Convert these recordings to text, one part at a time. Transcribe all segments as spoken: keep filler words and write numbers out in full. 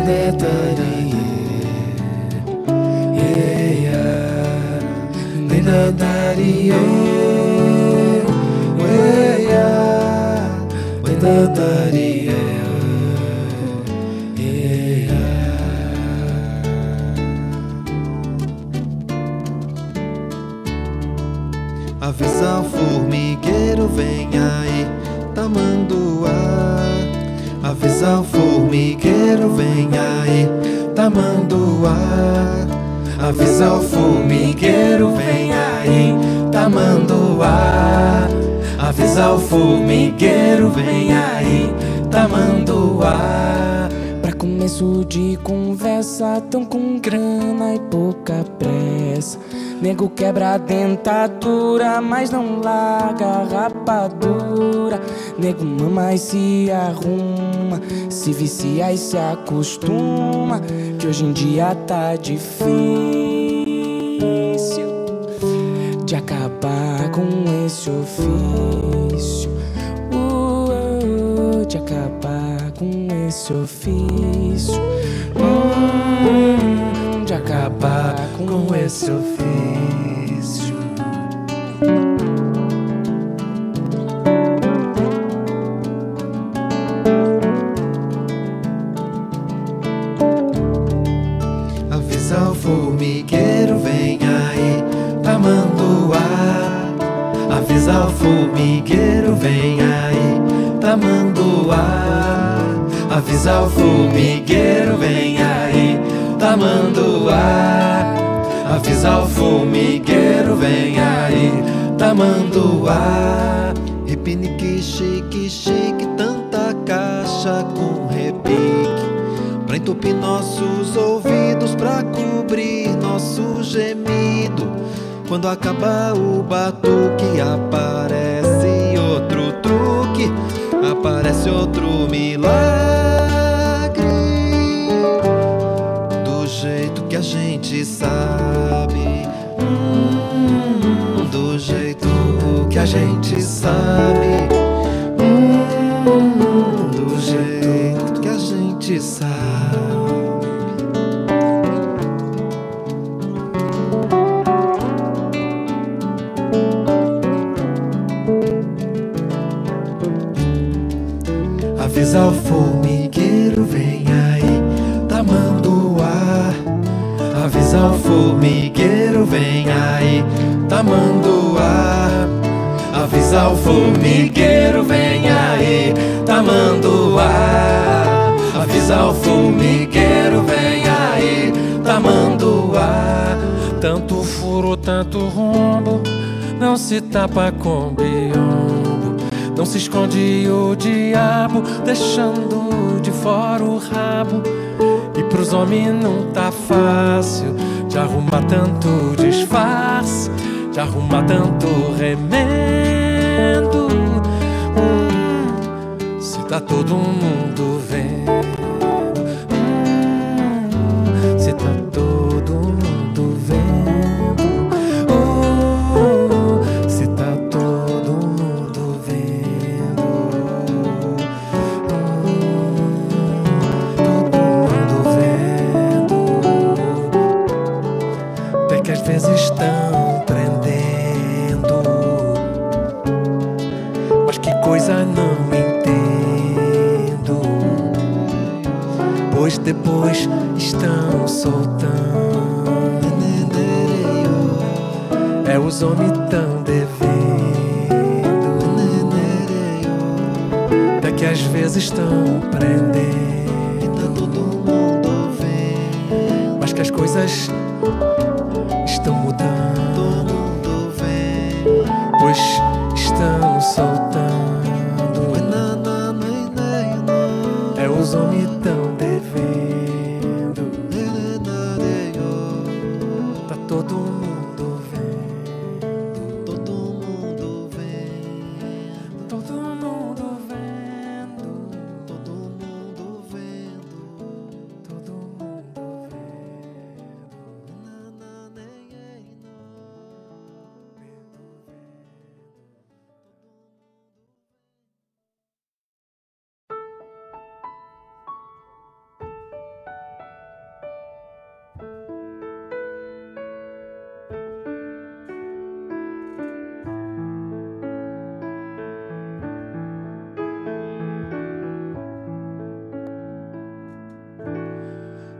Avisa o formigueiro, vem aí, tamanduá. Avisa o formigueiro, vem aí, tamanduá. Avisa o formigueiro, vem aí, tamanduá. Avisa o formigueiro, vem aí, tamanduá. Pra começo de conversa, tão com grana e pouca pressa. Nego quebra a dentadura, mas não larga a rapadura. Nego mama e se arruma, se vicia e se acostuma, que hoje em dia tá difícil de acabar com esse ofício, uh, uh, de acabar com esse ofício, uh, de acabar com esse ofício. Avisa o formigueiro, vem aí, tamanduá. Avisa o formigueiro, vem aí, tamanduá. Avisa o formigueiro, vem aí, tamanduá. Avisa o formigueiro, vem aí, tamanduá. Repinique, chique, chique, tanta caixa com repique, pra entupir nossos ouvidos, pra cobrir nosso gemido. Quando acabar o batuque, aparece outro truque, aparece outro milagre, do jeito que a gente sabe, hum, do jeito que a gente sabe, hum, do jeito que a gente sabe. Avisa o formigueiro, vem aí, tamanduá. Avisa o formigueiro, vem aí, tamanduá. Avisa o formigueiro, vem aí, tamanduá. Avisa o formigueiro, vem aí, tamanduá. Tanto furo, tanto rombo, não se tapa com biombo, não se esconde o diabo, deixando de fora o rabo. E pros homens não tá fácil de arrumar tanto disfarce, de arrumar tanto remendo. Hum, se tá todo mundo vendo, hum, se tá todo mundo vendo, oh, se tá todo mundo vendo, hum, todo mundo vendo. Até que às vezes estão prendendo, mas que coisa não entendo, pois depois estão soltando. É os homens tão devendo, até que às vezes estão prendendo, Todo mundo vem, mas que as coisas estão mudando, todo mundo vem. pois estão soltando. É os homens tão devendo, tá todo mundo vendo, Todo mundo vendo, todo mundo vendo, todo mundo vendo, todo mundo vendo.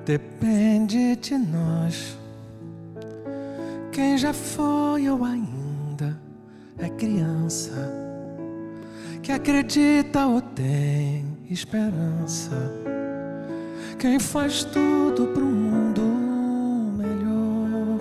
Depende de nós. Quem já foi ou ainda é criança, que acredita ou tem esperança, quem faz tudo pro mundo melhor.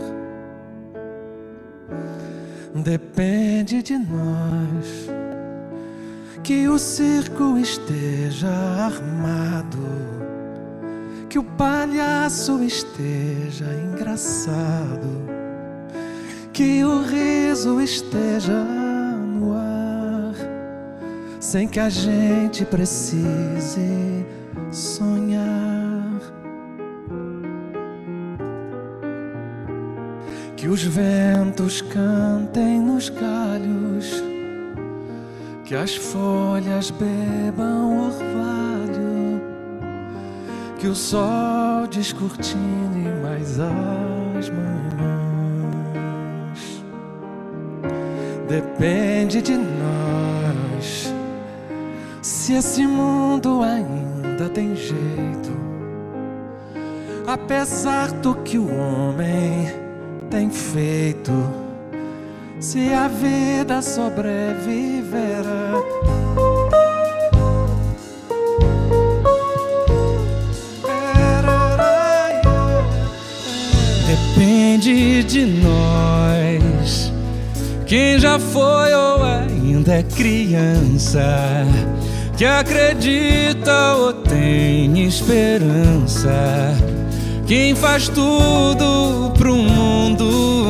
Depende de nós, que o circo esteja armado, que o palhaço esteja engraçado, que o riso esteja no ar, sem que a gente precise sonhar. Que os ventos cantem nos galhos, que as folhas bebam orvalho, que o sol descortine mais as manhãs. Depende de nós, se esse mundo ainda tem jeito, apesar do que o homem tem feito, se a vida sobreviverá. Depende de nós, quem já foi ou ainda é criança, que acredita ou tem esperança, quem faz tudo pro mundo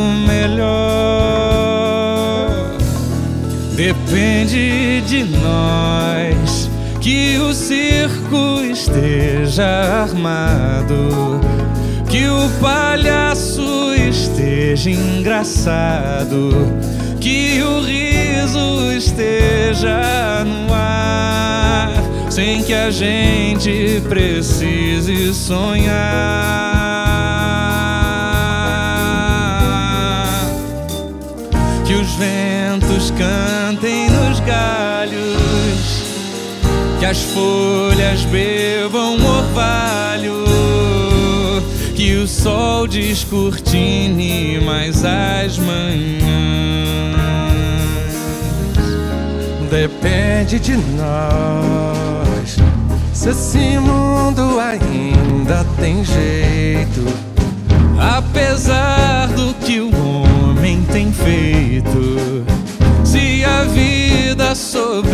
melhor. Depende de nós, que o circo esteja armado, que o palhaço esteja engraçado, que o riso esteja no ar, sem que a gente precise sonhar. Que os ventos cantem nos galhos, que as folhas bebam orvalho, que o sol descortine mais as manhãs. Depende de nós, se esse mundo ainda tem jeito, apesar do que o homem tem feito, se a vida sobreviverá.